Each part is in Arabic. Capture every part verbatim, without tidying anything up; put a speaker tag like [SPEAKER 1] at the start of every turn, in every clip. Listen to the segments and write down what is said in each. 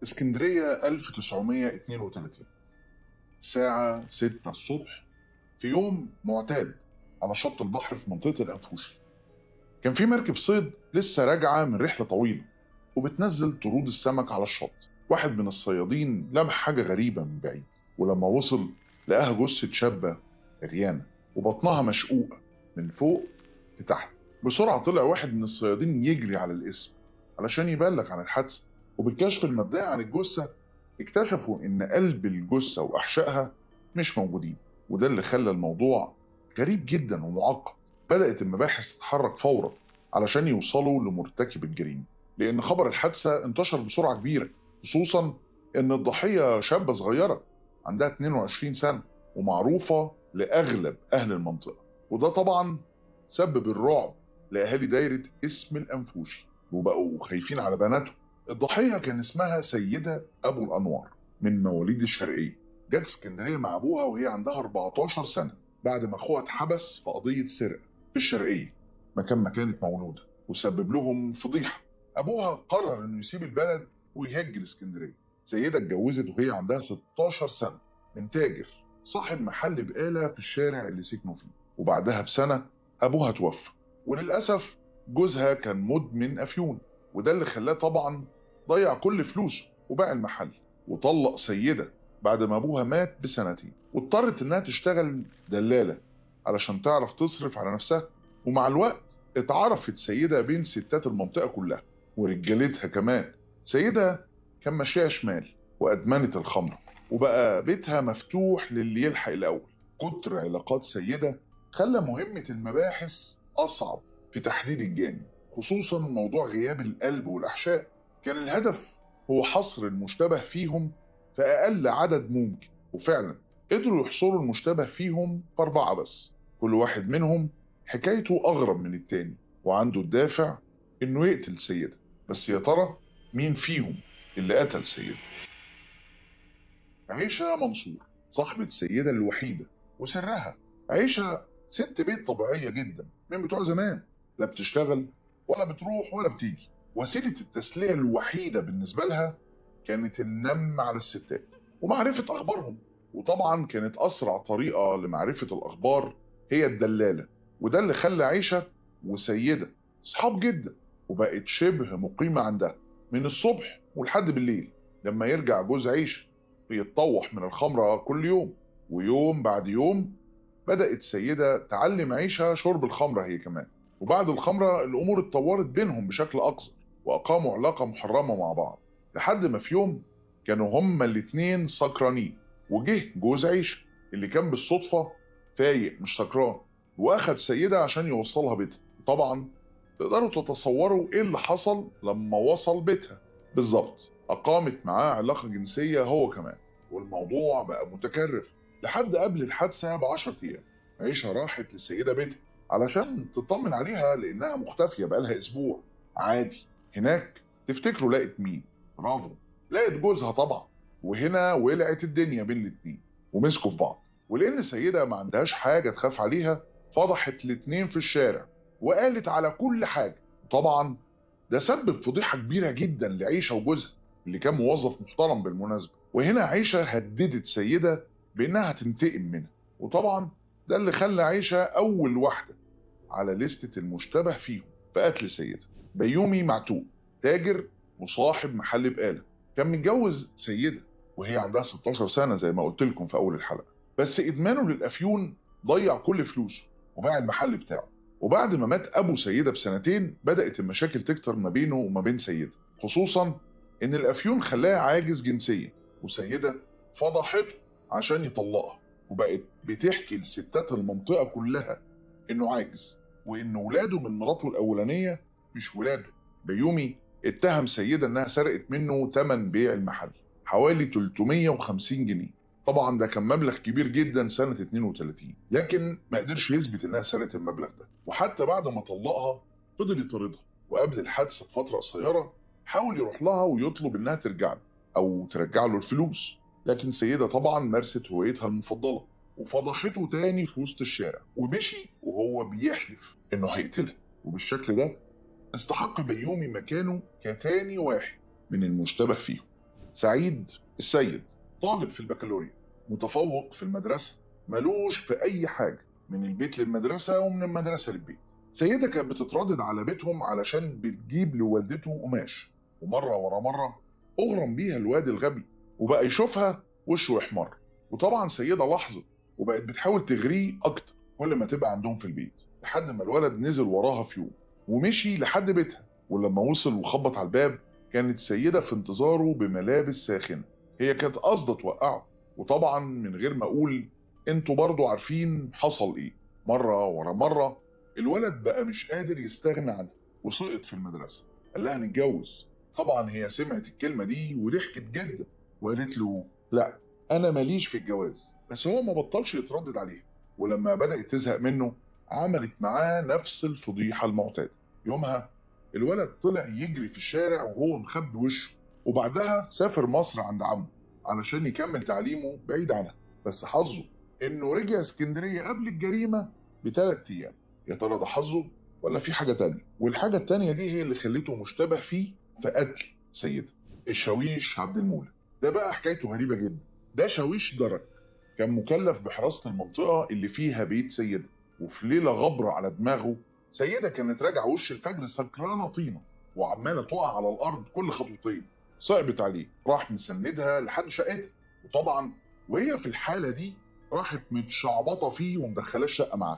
[SPEAKER 1] اسكندرية ألف وتسعمية واتنين وتلاتين، الساعة ستة الصبح في يوم معتاد على شط البحر في منطقة الأنفوشي. كان في مركب صيد لسه راجعة من رحلة طويلة وبتنزل طرود السمك على الشط. واحد من الصيادين لمح حاجة غريبة من بعيد، ولما وصل لقاها جثة شابة عريانة وبطنها مشقوقة من فوق لتحت. بسرعة طلع واحد من الصيادين يجري على الاسم علشان يبلغ عن الحادثة، وبالكشف المبدئي عن الجثة اكتشفوا إن قلب الجثة وأحشائها مش موجودين، وده اللي خلى الموضوع غريب جدا ومعقد. بدأت المباحث تتحرك فورا علشان يوصلوا لمرتكب الجريمة، لأن خبر الحادثة انتشر بسرعة كبيرة، خصوصا إن الضحية شابة صغيرة عندها اتنين وعشرين سنة ومعروفة لأغلب أهل المنطقة، وده طبعا سبب الرعب لأهالي دايرة اسم الأنفوشي وبقوا خايفين على بناتهم. الضحية كان اسمها سيدة أبو الأنوار من مواليد الشرقية، جت اسكندرية مع أبوها وهي عندها أربعتاشر سنة بعد ما أخوها اتحبس في قضية سرقة في الشرقية مكان ما كانت مولودة، وسبب لهم فضيحة. أبوها قرر إنه يسيب البلد ويهاجر اسكندرية. سيدة اتجوزت وهي عندها ستاشر سنة من تاجر صاحب محل بقالة في الشارع اللي سكنوا فيه، وبعدها بسنة أبوها توفى، وللأسف جوزها كان مدمن أفيون، وده اللي خلاه طبعا ضيع كل فلوسه وباع المحل، وطلق سيدة بعد ما أبوها مات بسنتين، واضطرت إنها تشتغل دلالة علشان تعرف تصرف على نفسها. ومع الوقت اتعرفت سيدة بين ستات المنطقة كلها ورجالتها كمان. سيدة كان ماشيها شمال وأدمنت الخمر، وبقى بيتها مفتوح للي يلحق الأول. كتر علاقات سيدة خلى مهمة المباحث أصعب في تحديد الجاني، خصوصا موضوع غياب القلب والأحشاء. كان الهدف هو حصر المشتبه فيهم في أقل عدد ممكن، وفعلا قدروا يحصروا المشتبه فيهم في أربعة بس. كل واحد منهم حكايته أغرب من التاني وعنده الدافع إنه يقتل سيدة. بس يا ترى مين فيهم اللي قتل سيدة؟ عيشة منصور صاحبة السيدة الوحيدة وسرها. عيشة ست بيت طبيعية جدا من بتوع زمان، لا بتشتغل ولا بتروح ولا بتيجي. وسيلة التسلية الوحيدة بالنسبة لها كانت النم على الستات ومعرفة أخبارهم، وطبعا كانت أسرع طريقة لمعرفة الأخبار هي الدلالة، وده اللي خلى عيشة وسيدة صحاب جدا، وبقت شبه مقيمة عندها من الصبح ولحد بالليل لما يرجع جوز عيشة بيتطوح من الخمرة كل يوم. ويوم بعد يوم بدأت سيدة تعلم عيشة شرب الخمرة هي كمان، وبعد الخمرة الأمور اتطورت بينهم بشكل أقصر وأقاموا علاقة محرمة مع بعض، لحد ما في يوم كانوا هما الاتنين سكرانين، وجه جوز عيشة اللي كان بالصدفة فايق مش سكران وأخد سيدة عشان يوصلها بيتها. طبعا تقدروا تتصوروا إيه اللي حصل لما وصل بيتها بالظبط. أقامت معاه علاقة جنسية هو كمان، والموضوع بقى متكرر لحد قبل الحادثة بعشرة أيام. عيشة راحت للسيدة بيتها علشان تطمن عليها لأنها مختفية بقالها أسبوع. عادي هناك تفتكروا لقت مين؟ برافو، لقت جوزها طبعا. وهنا ولعت الدنيا بين الاتنين ومسكوا في بعض، ولأن السيدة ما عندهاش حاجة تخاف عليها فضحت الاتنين في الشارع وقالت على كل حاجة. طبعا ده سبب فضيحة كبيرة جدا لعيشة وجوزها اللي كان موظف محترم بالمناسبة. وهنا عيشة هددت سيدة بإنها هتنتقم منها، وطبعا ده اللي خلى عيشة أول واحدة على لستة المشتبه فيهم في قتل سيدة. بيومي معتوق تاجر وصاحب محل بقالة، كان متجوز سيدة وهي عندها ستاشر سنة زي ما قلت لكم في أول الحلقة، بس إدمانه للأفيون ضيع كل فلوسه وباع المحل بتاعه. وبعد ما مات أبو سيدة بسنتين بدأت المشاكل تكتر ما بينه وما بين سيدة، خصوصا إن الأفيون خلاه عاجز جنسيا، وسيدة فضحته عشان يطلقها، وبقت بتحكي لستات المنطقة كلها إنه عاجز وإن ولاده من مراته الأولانية مش ولاده. بيومي اتهم سيدة إنها سرقت منه تمن بيع المحل حوالي تلتمية وخمسين جنيه. طبعا ده كان مبلغ كبير جدا سنة اتنين وتلاتين، لكن ما قدرش يثبت إنها سرقت المبلغ ده. وحتى بعد ما طلقها فضل يطاردها، وقبل الحادثة بفترة قصيرة حاول يروح لها ويطلب إنها ترجع له أو ترجع له الفلوس، لكن سيدة طبعا مارست هوايتها المفضلة وفضحته تاني في وسط الشارع، ومشي وهو بيحلف إنه هيقتلها. وبالشكل ده استحق بيومي مكانه كتاني واحد من المشتبه فيهم. سعيد السيد طالب في البكالوريا، متفوق في المدرسة، ملوش في أي حاجة، من البيت للمدرسة ومن المدرسة للبيت. سيدة كانت بتتردد على بيتهم علشان بتجيب لوالدته قماش، ومرة ورا مرة أغرم بيها الواد الغبي وبقى يشوفها وشه يحمر. وطبعا سيدة لاحظت وبقت بتحاول تغريه أكتر كل ما تبقى عندهم في البيت، لحد ما الولد نزل وراها في يوم ومشي لحد بيتها. ولما وصل وخبط على الباب كانت سيدة في انتظاره بملابس ساخنة. هي كانت قاصدة توقعه، وطبعا من غير ما أقول انتوا برضو عارفين حصل ايه. مرة ورا مرة الولد بقى مش قادر يستغنى عنها وسقط في المدرسة. قال لها نتجوز. طبعا هي سمعت الكلمة دي وضحكت جدا وقالت له لا، أنا ماليش في الجواز. بس هو ما بطلش يتردد عليها، ولما بدأت تزهق منه عملت معاه نفس الفضيحة المعتادة. يومها الولد طلع يجري في الشارع وهو مخبي وشه، وبعدها سافر مصر عند عمه علشان يكمل تعليمه بعيد عنها. بس حظه انه رجع اسكندريه قبل الجريمه بثلاث ايام. يا ترى ده حظه ولا في حاجه تانية؟ والحاجه التانية دي هي اللي خلته مشتبه فيه في قتل سيدة. الشاويش عبد المولى ده بقى حكايته غريبه جدا. ده شاويش درك، كان مكلف بحراسه المنطقه اللي فيها بيت سيدة. وفي ليله غبره على دماغه سيدة كانت راجعه وش الفجر سكرانه طينه وعماله تقع على الارض كل خطوتين. صعبت عليه، راح مسندها لحد شقتها، وطبعا وهي في الحاله دي راحت متشعبطه فيه ومدخلاه الشقه معاها.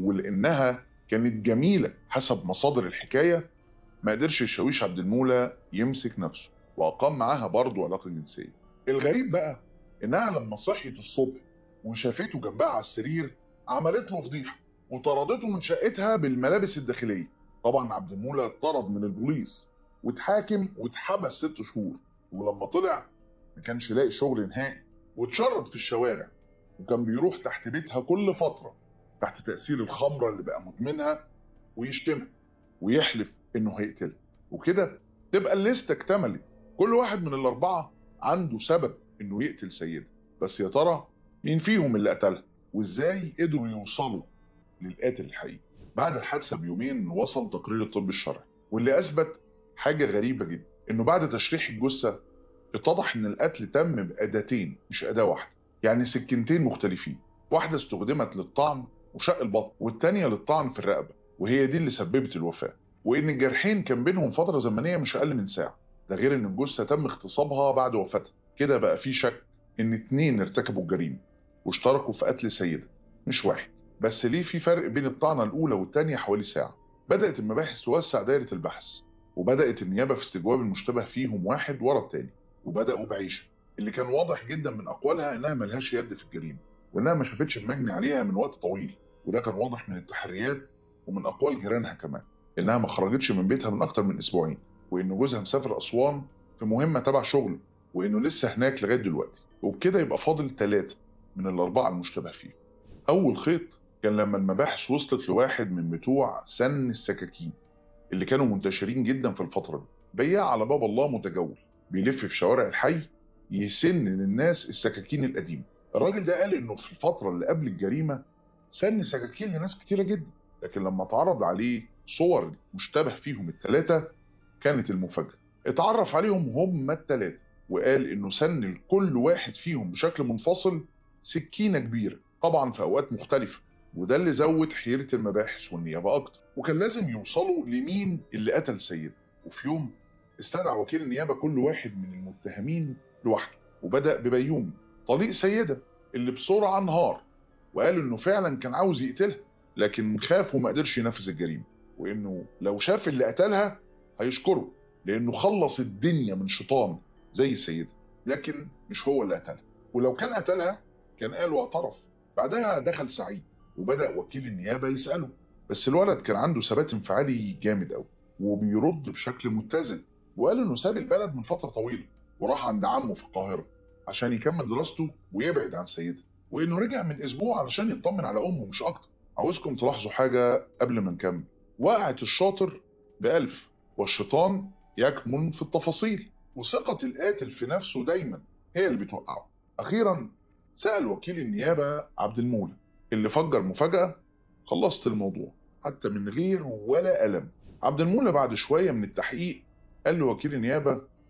[SPEAKER 1] ولانها كانت جميله حسب مصادر الحكايه ما قدرش الشاويش عبد المولى يمسك نفسه واقام معاها برضه علاقه جنسيه. الغريب بقى انها لما صحيت الصبح وشافته جنبها على السرير عملت له فضيحه وطردته من شقتها بالملابس الداخليه. طبعا عبد المولى اتطرد من البوليس واتحاكم واتحبس ست شهور. ولما طلع ما كانش لاقي شغل نهائي واتشرد في الشوارع، وكان بيروح تحت بيتها كل فترة تحت تأثير الخمرة اللي بقى مدمنها ويشتمها ويحلف انه هيقتلها. وكده تبقى الليستة اكتملت. كل واحد من الأربعة عنده سبب انه يقتل سيدة، بس يا ترى مين فيهم اللي قتلها وازاي قدروا يوصلوا للقاتل الحقيقي؟ بعد الحادثة بيومين وصل تقرير الطب الشرعي واللي أثبت حاجة غريبة جدا، إنه بعد تشريح الجثة اتضح إن القتل تم بأداتين مش أداة واحدة، يعني سكينتين مختلفين. واحدة استخدمت للطعن وشق البطن، والتانية للطعن في الرقبة، وهي دي اللي سببت الوفاة. وإن الجرحين كان بينهم فترة زمنية مش أقل من ساعة. ده غير إن الجثة تم اغتصابها بعد وفاتها. كده بقى في شك إن اتنين ارتكبوا الجريمة واشتركوا في قتل سيدة مش واحد. بس ليه في فرق بين الطعنة الأولى والتانية حوالي ساعة؟ بدأت المباحث توسع دائرة البحث، وبدأت النيابة في استجواب المشتبه فيهم واحد ورا التاني. وبدأوا بعيشة اللي كان واضح جدا من أقوالها إنها ملهاش يد في الجريمة وإنها ما شافتش المجني عليها من وقت طويل. وده كان واضح من التحريات ومن أقوال جيرانها كمان إنها ما خرجتش من بيتها من أكتر من أسبوعين، وإن جوزها مسافر أسوان في مهمة تبع شغله وإنه لسه هناك لغاية دلوقتي. وبكده يبقى فاضل ثلاثة من الأربعة المشتبه فيهم. أول خيط كان لما المباحث وصلت لواحد من بتوع سن السكاكين اللي كانوا منتشرين جدا في الفترة دي. بياع على باب الله متجول بيلف في شوارع الحي يسن للناس السكاكين القديمة. الراجل ده قال إنه في الفترة اللي قبل الجريمة سن سكاكين لناس كتيرة جدا، لكن لما اتعرض عليه صور مشتبه فيهم الثلاثة كانت المفاجأة. اتعرف عليهم هم الثلاثة وقال إنه سن لكل واحد فيهم بشكل منفصل سكينة كبيرة، طبعا في أوقات مختلفة. وده اللي زود حيرة المباحث والنيابة أكتر، وكان لازم يوصلوا لمين اللي قتل سيدة. وفي يوم استدعى وكيل النيابة كل واحد من المتهمين لوحده، وبدأ ببيومي طليق سيدة اللي بسرعة انهار وقال إنه فعلا كان عاوز يقتلها لكن خاف وما قدرش ينفذ الجريمة، وإنه لو شاف اللي قتلها هيشكره لأنه خلص الدنيا من شيطان زي سيدة، لكن مش هو اللي قتلها. ولو كان قتلها كان قال واعترف. بعدها دخل سعيد وبدأ وكيل النيابة يسأله، بس الولد كان عنده ثبات انفعالي جامد قوي وبيرد بشكل متزن، وقال انه ساب البلد من فترة طويلة وراح عند عمه في القاهرة عشان يكمل دراسته ويبعد عن سيدة، وانه رجع من اسبوع علشان يطمن على امه مش اكتر. عاوزكم تلاحظوا حاجة قبل ما نكمل. وقعت الشاطر بألف والشيطان يكمن في التفاصيل، وثقة القاتل في نفسه دايما هي اللي بتوقعه. أخيرا سأل وكيل النيابة عبد المولى اللي فجر مفاجأة. خلصت الموضوع حتى من غير ولا ألم. عبد المولى بعد شوية من التحقيق قال له وكيل النيابة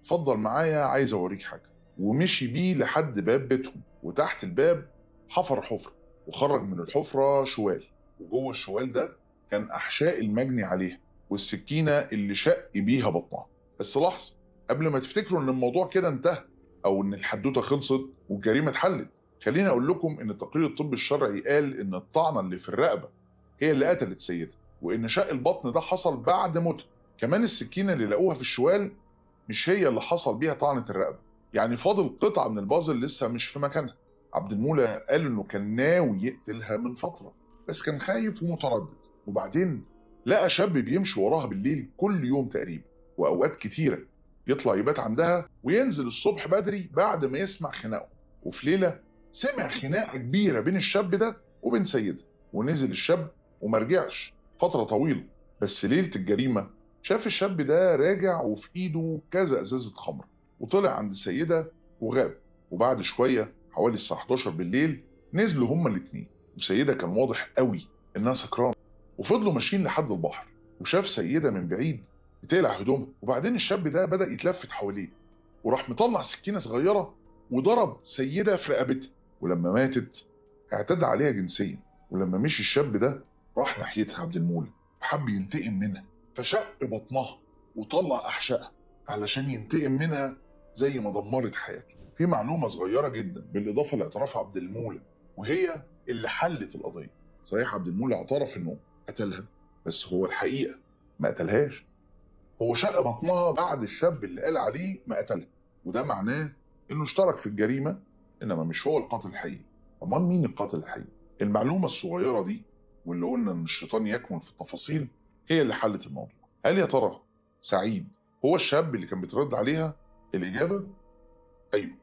[SPEAKER 1] اتفضل معايا عايز اوريك حاجه. ومشي بيه لحد باب بيتهم، وتحت الباب حفر حفره وخرج من الحفره شوال، وجوه الشوال ده كان احشاء المجني عليها والسكينه اللي شق بيها بطنها. بس لحظه، قبل ما تفتكروا ان الموضوع كده انتهى او ان الحدوته خلصت والجريمه اتحلت، خليني اقول لكم ان تقرير الطب الشرعي قال ان الطعنه اللي في الرقبه هي اللي قتلت سيدها، وان شق البطن ده حصل بعد موتها. كمان السكينه اللي لقوها في الشوال مش هي اللي حصل بيها طعنه الرقبه، يعني فاضل قطعه من البازل لسه مش في مكانها. عبد المولى قال انه كان ناوي يقتلها من فتره، بس كان خايف ومتردد، وبعدين لقى شاب بيمشي وراها بالليل كل يوم تقريبا، واوقات كتيره يطلع يبات عندها وينزل الصبح بدري بعد ما يسمع خناقه. وفي ليله سمع خناقه كبيره بين الشاب ده وبين سيدها، ونزل الشاب ومرجعش فتره طويله. بس ليله الجريمه شاف الشاب ده راجع وفي ايده كذا ازازه خمر، وطلع عند السيده وغاب. وبعد شويه حوالي الساعه حداشر بالليل نزلوا هما الاتنين، وسيده كان واضح قوي انها سكرانه، وفضلوا ماشيين لحد البحر. وشاف سيده من بعيد بتقلع هدومها، وبعدين الشاب ده بدا يتلفت حواليه وراح مطلع سكينه صغيره وضرب سيده في رقبتها. ولما ماتت اعتدى عليها جنسيا. ولما مشي الشاب ده راح ناحيتها عبد المولى وحب ينتقم منها، فشق بطنها وطلع احشائها علشان ينتقم منها زي ما دمرت حياته. في معلومه صغيره جدا بالاضافه لاعتراف عبد المولى وهي اللي حلت القضيه. صحيح عبد المولى اعترف انه قتلها، بس هو الحقيقه ما قتلهاش. هو شق بطنها بعد الشاب اللي قال عليه ما قتلها، وده معناه انه اشترك في الجريمه، انما مش هو القاتل الحقيقي. امال مين القاتل الحقيقي؟ المعلومه الصغيره دي واللي قلنا ان الشيطان يكمن في التفاصيل هي اللي حلت الموضوع. هل يا ترى سعيد هو الشاب اللي كان بيترد عليها؟ الاجابه ايوه.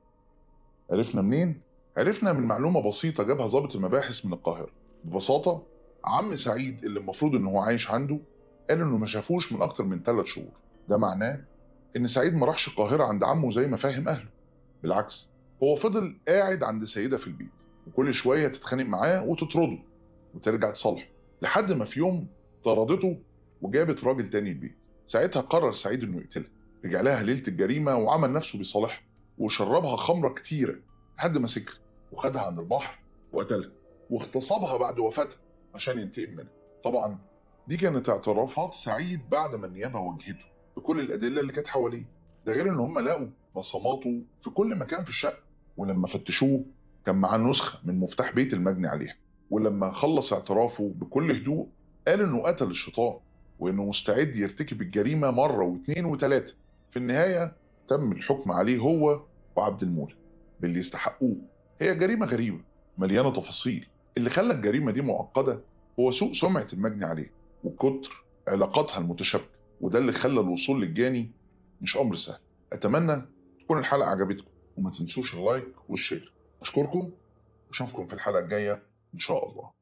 [SPEAKER 1] عرفنا منين؟ عرفنا من معلومه بسيطه جابها ضابط المباحث من القاهره. ببساطه عم سعيد اللي المفروض ان هو عايش عنده قال انه ما شافوش من اكتر من ثلاث شهور. ده معناه ان سعيد ما راحش القاهره عند عمه زي ما فاهم اهله، بالعكس هو فضل قاعد عند سيده في البيت، وكل شويه تتخانق معاه وتطرده وترجع تصالحه، لحد ما في يوم طردته وجابت راجل تاني البيت. ساعتها قرر سعيد انه يقتلها. رجع لها ليله الجريمه وعمل نفسه بيصالحها وشربها خمره كتيره لحد ما سكر، وخدها عند البحر وقتلها واغتصبها بعد وفاتها عشان ينتقم منها. طبعا دي كانت اعترافات سعيد بعد ما النيابه واجهته بكل الادله اللي كانت حواليه. ده غير ان هم لقوا بصماته في كل مكان في الشقه، ولما فتشوه كان معاه نسخه من مفتاح بيت المجني عليها. ولما خلص اعترافه بكل هدوء قال انه قتل الشيطان وانه مستعد يرتكب الجريمه مره واثنين وثلاثه. في النهايه تم الحكم عليه هو وعبد المولى باللي يستحقوه. هي جريمه غريبه مليانه تفاصيل. اللي خلى الجريمه دي معقده هو سوء سمعه المجني عليه وكتر علاقاتها المتشابكه، وده اللي خلى الوصول للجاني مش امر سهل. اتمنى تكون الحلقه عجبتكم، وما تنسوش اللايك والشير. اشكركم واشوفكم في الحلقه الجايه ان شاء الله.